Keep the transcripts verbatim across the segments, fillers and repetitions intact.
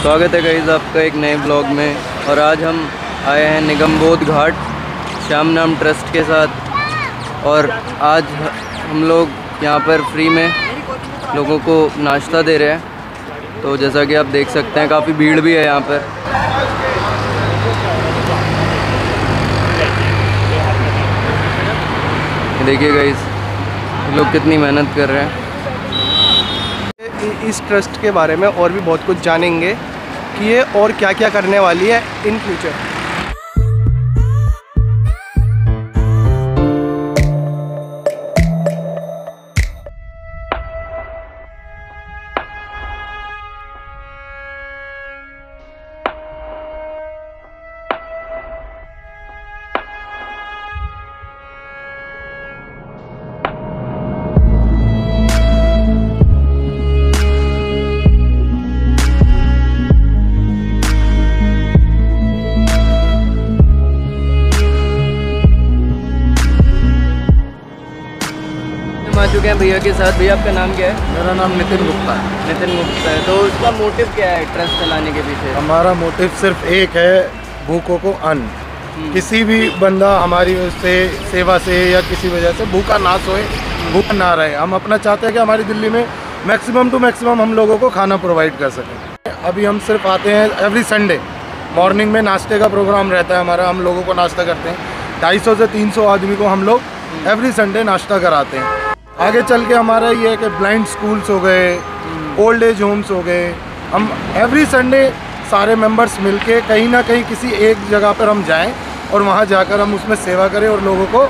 स्वागत है गाइस आपका एक नए ब्लॉग में। और आज हम आए हैं निगमबोध घाट श्याम नाम ट्रस्ट के साथ। और आज हम लोग यहाँ पर फ्री में लोगों को नाश्ता दे रहे हैं। तो जैसा कि आप देख सकते हैं काफ़ी भीड़ भी है यहाँ पर। देखिए गाइस लोग कितनी मेहनत कर रहे हैं। इस ट्रस्ट के बारे में और भी बहुत कुछ जानेंगे कि ये और क्या क्या करने वाली है इन फ्यूचर। आ चुके हैं भैया के साथ। भैया आपका नाम क्या है? मेरा नाम नितिन गुप्ता है। नितिन गुप्ता है। तो इसका मोटिव क्या है ट्रस्ट चलाने के पीछे? हमारा मोटिव सिर्फ एक है, भूखों को अन्न। किसी भी बंदा हमारी से सेवा से या किसी वजह से भूखा ना सोए, भूखा ना रहे। हम अपना चाहते हैं कि हमारी दिल्ली में मैक्सिमम टू मैक्सिमम हम लोगों को खाना प्रोवाइड कर सकें। अभी हम सिर्फ आते हैं एवरी संडे मॉर्निंग में, नाश्ते का प्रोग्राम रहता है हमारा। हम लोगों को नाश्ता करते हैं, ढाई सौ से तीन सौ आदमी को हम लोग एवरी संडे नाश्ता कराते हैं। आगे चल के हमारा ये है कि ब्लाइंड स्कूल्स हो गए, ओल्ड एज होम्स हो गए, हम एवरी संडे सारे मेंबर्स मिलके कहीं ना कहीं किसी एक जगह पर हम जाएं और वहाँ जाकर हम उसमें सेवा करें और लोगों को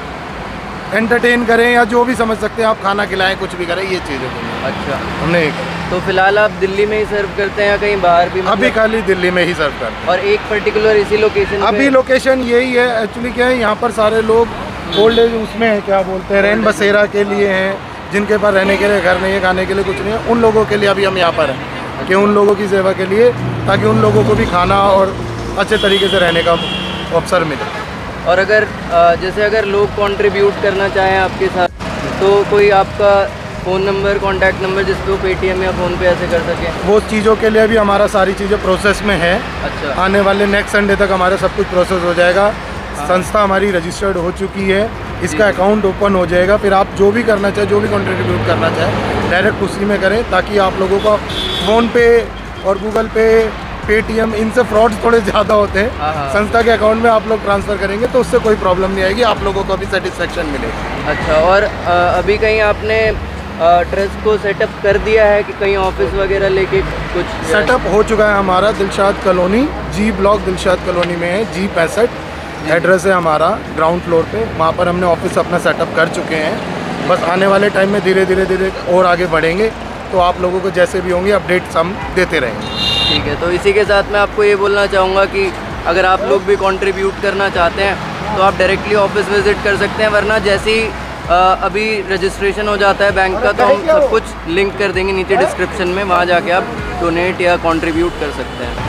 एंटरटेन करें या जो भी समझ सकते हैं आप, खाना खिलाएं, कुछ भी करें, ये चीज़ें। अच्छा, हमने एक तो फिलहाल आप दिल्ली में ही सर्व करते हैं या कहीं बाहर भी? अभी खाली दिल्ली में ही सर्व करते हैं। और एक पर्टिकुलर इसी लोकेशन? अभी लोकेशन यही है। एक्चुअली क्या है, यहाँ पर सारे लोग ओल्ड एज उसमें है, क्या बोलते हैं, रैन बसेरा के लिए हैं, जिनके पास रहने के लिए घर नहीं है, खाने के लिए कुछ नहीं है, उन लोगों के लिए अभी हम यहाँ पर हैं कि उन लोगों की सेवा के लिए, ताकि उन लोगों को भी खाना और अच्छे तरीके से रहने का अवसर मिले। और अगर जैसे अगर लोग कंट्रीब्यूट करना चाहें आपके साथ, तो कोई आपका फ़ोन नंबर, कॉन्टैक्ट नंबर जिस पे वो पेटीएम या फ़ोन पे ऐसे कर सकें? वो चीज़ों के लिए भी हमारा सारी चीज़ें प्रोसेस में है। अच्छा, आने वाले नेक्स्ट संडे तक हमारा सब कुछ प्रोसेस हो जाएगा। संस्था हमारी रजिस्टर्ड हो चुकी है, इसका अकाउंट ओपन हो जाएगा। फिर आप जो भी करना चाहे, जो भी कंट्रीब्यूट करना चाहे, डायरेक्ट उसी में करें, ताकि आप लोगों को फ़ोन पे और गूगल पे, पेटीएम, इनसे फ्रॉड्स थोड़े ज़्यादा होते हैं। संस्था के अकाउंट में आप लोग ट्रांसफ़र करेंगे तो उससे कोई प्रॉब्लम नहीं आएगी, आप लोगों को भी सेटिस्फेक्शन मिलेगी। अच्छा, और अभी कहीं आपने ट्रस्ट को सेटअप कर दिया है कि कहीं ऑफिस वगैरह लेके कुछ? सेटअप हो चुका है हमारा, Dilshad colony, G block Dilshad colony में है, जी पैंसठ एड्रेस है हमारा, ग्राउंड फ्लोर पे। वहाँ पर हमने ऑफिस अपना सेटअप कर चुके हैं। बस आने वाले टाइम में धीरे धीरे धीरे और आगे बढ़ेंगे, तो आप लोगों को जैसे भी होंगे अपडेट्स हम देते रहेंगे। ठीक है, तो इसी के साथ मैं आपको ये बोलना चाहूँगा कि अगर आप लोग भी कंट्रीब्यूट करना चाहते हैं तो आप डायरेक्टली ऑफिस विज़िट कर सकते हैं, वरना जैसे ही अभी रजिस्ट्रेशन हो जाता है बैंक का तो हम सब कुछ लिंक कर देंगे नीचे डिस्क्रिप्शन में, वहाँ जाके आप डोनेट या कंट्रीब्यूट कर सकते हैं।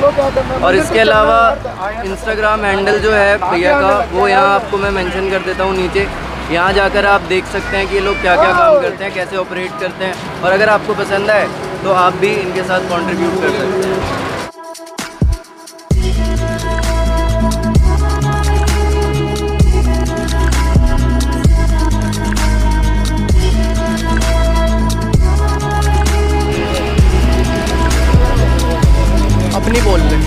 और इसके अलावा इंस्टाग्राम हैंडल जो है भैया का, वो यहाँ आपको मैं मेंशन कर देता हूँ नीचे। यहाँ जाकर आप देख सकते हैं कि ये लोग क्या क्या काम करते हैं, कैसे ऑपरेट करते हैं। और अगर आपको पसंद आए तो आप भी इनके साथ कंट्रीब्यूट कर सकते हैं। अपनी बोल ले,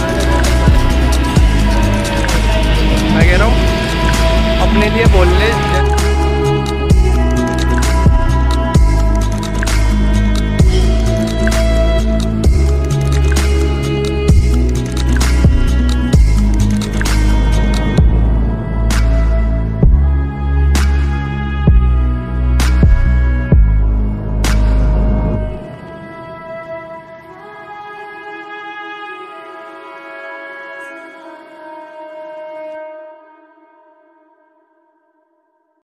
मैं कह रहा हूँ अपने लिए बोल ले।